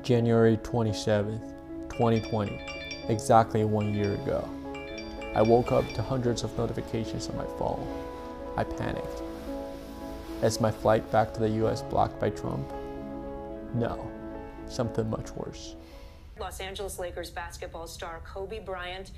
January 27th, 2020, exactly 1 year ago. I woke up to hundreds of notifications on my phone. I panicked. Is my flight back to the US blocked by Trump? No, something much worse. Los Angeles Lakers basketball star Kobe Bryant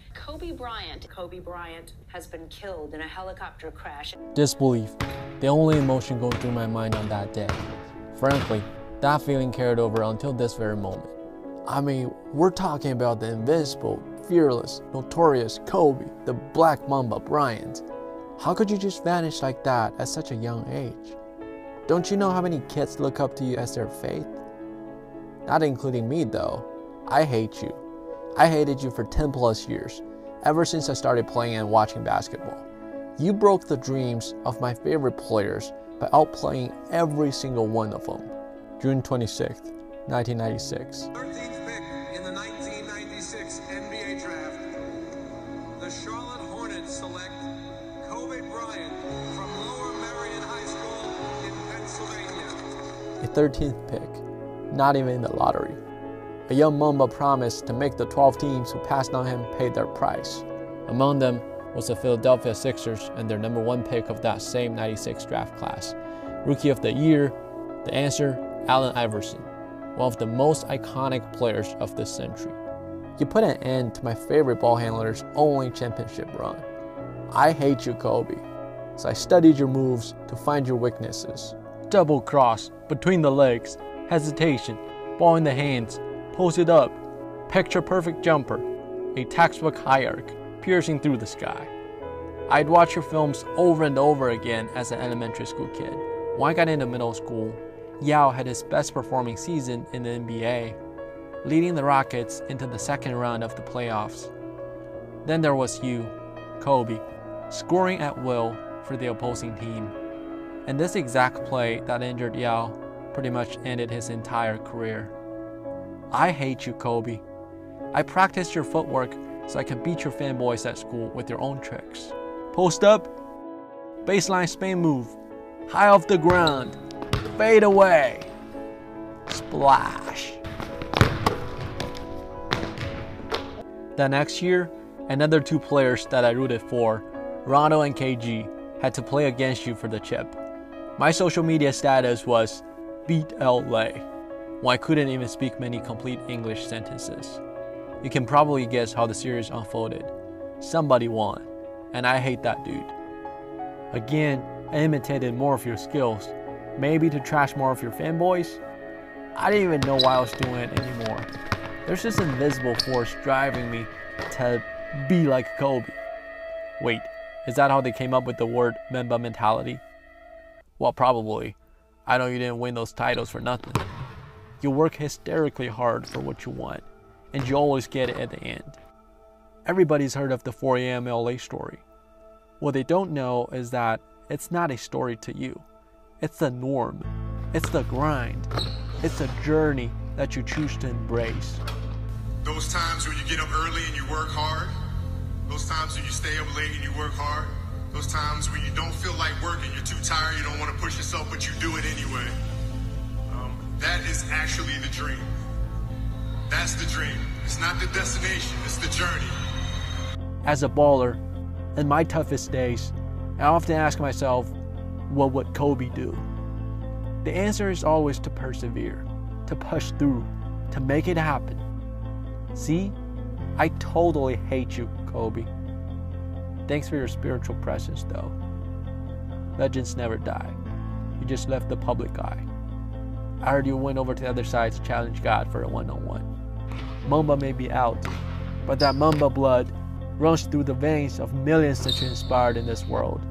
has been killed in a helicopter crash. Disbelief, the only emotion going through my mind on that day. Frankly, that feeling carried over until this very moment. I mean, we're talking about the invincible, fearless, notorious Kobe, the Black Mamba Bryant. How could you just vanish like that at such a young age? Don't you know how many kids look up to you as their faith? Not including me though. I hate you. I hated you for 10 plus years, ever since I started playing and watching basketball. You broke the dreams of my favorite players by outplaying every single one of them. June 26th, 1996. 13th pick in the 1996 NBA draft, the Charlotte Hornets select Kobe Bryant from Lower Merion High School in Pennsylvania. A 13th pick, not even in the lottery. A young Mamba promised to make the 12 teams who passed on him pay their price. Among them was the Philadelphia Sixers and their number 1 pick of that same 96 draft class. Rookie of the Year, the answer, Allen Iverson, one of the most iconic players of this century. You put an end to my favorite ball handler's only championship run. I hate you, Kobe, so I studied your moves to find your weaknesses. Double cross, between the legs, hesitation, ball in the hands, posted up, picture perfect jumper, a textbook high arc, piercing through the sky. I'd watch your films over and over again as an elementary school kid. When I got into middle school, Yao had his best performing season in the NBA, leading the Rockets into the second round of the playoffs. Then there was you, Kobe, scoring at will for the opposing team. And this exact play that injured Yao pretty much ended his entire career. I hate you, Kobe. I practiced your footwork so I could beat your fanboys at school with your own tricks. Post up, baseline spin move, high off the ground, fade away, splash. The next year, another 2 players that I rooted for, Rondo and KG, had to play against you for the chip. My social media status was beat LA, when I couldn't even speak many complete English sentences. You can probably guess how the series unfolded. Somebody won, and I hate that dude. Again, I imitated more of your skills, maybe to trash more of your fanboys. I didn't even know why I was doing it anymore. There's this invisible force driving me to be like Kobe. Wait, is that how they came up with the word Mamba mentality? Well, probably. I know you didn't win those titles for nothing. You work hysterically hard for what you want, and you always get it at the end. Everybody's heard of the 4 a.m. LA story. What they don't know is that it's not a story to you. It's the norm. It's the grind. It's the journey that you choose to embrace. Those times when you get up early and you work hard, those times when you stay up late and you work hard, those times when you don't feel like working, you're too tired, you don't want to push yourself, but you do it anyway. That is actually the dream. That's the dream. It's not the destination, it's the journey. As a baller, in my toughest days, I often ask myself, what would Kobe do? The answer is always to persevere, to push through, to make it happen. See, I totally hate you, Kobe. Thanks for your spiritual presence, though. Legends never die. You just left the public eye. I heard you went over to the other side to challenge God for a one-on-one. Mamba may be out, but that Mamba blood runs through the veins of millions that you inspired in this world.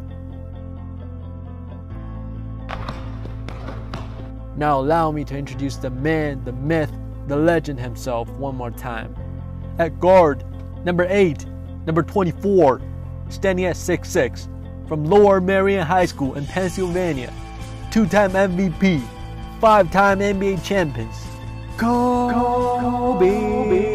Now allow me to introduce the man, the myth, the legend himself one more time. At guard, number 8, number 24, standing at 6'6", from Lower Merion High School in Pennsylvania, 2-time MVP, 5-time NBA champions, Kobe.